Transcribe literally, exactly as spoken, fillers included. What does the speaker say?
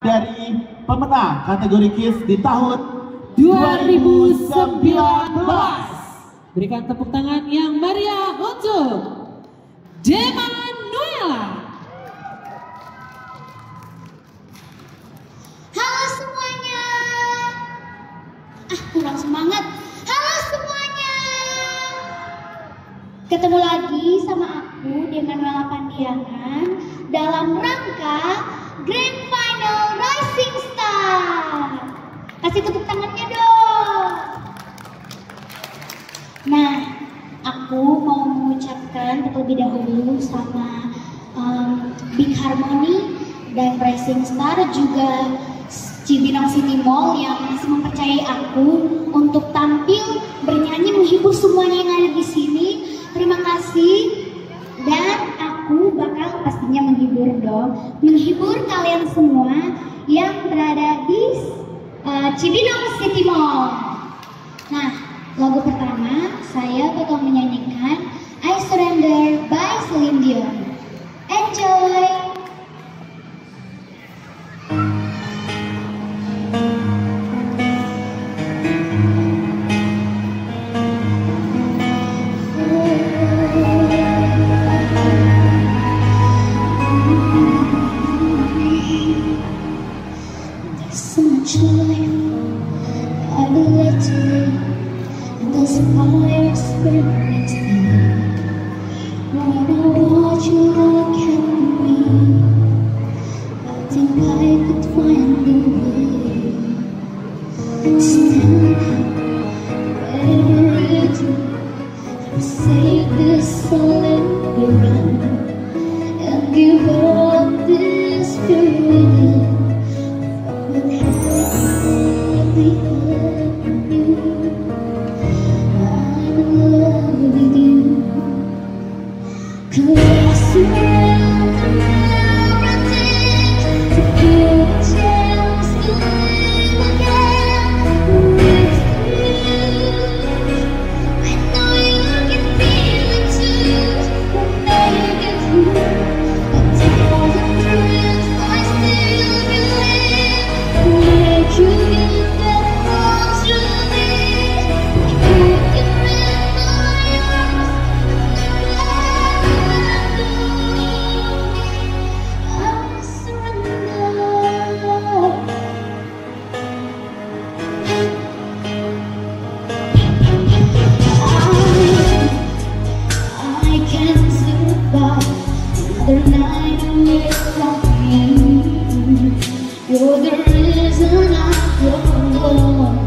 dari pemenang kategori Kids di tahun dua ribu sembilan belas. Berikan tepuk tangan yang meriah untuk Demanuela. Halo semuanya. Ah, kurang semangat. Halo semuanya. Ketemu lagi sama aku Demanuela Pandiangan dalam rangka Grand Final Rising Star. Kasih tepuk tangannya dong. Nah, aku mau mengucapkan terlebih dahulu sama um, Big Harmony dan Rising Star, juga Cibinong City Mall yang masih mempercayai aku untuk tampil bernyanyi menghibur semuanya yang ada di sini. Terima kasih, dan aku bakal pastinya menghibur dong, menghibur kalian semua yang berada di uh, Cibinong City Mall. Nah, lagu pertama saya bakal menyanyikan I Surrender by Celine Dion. Enjoy! There's so much life I'd like to live. Those fires burn next to me. When I watch you look at me, I think I could find a way. Stand ready to save this soul and run and give up this feeling. What have we hurt you? I'm in love with you. 'Cause I surrender everything to give a chance to live again with you. I know you can feel it too. We'll make it through a thousand dreams. I still believe we'll make you get that close to me. You can live my arms. I surrender. I can't survive another night without you. You're the reason I go on.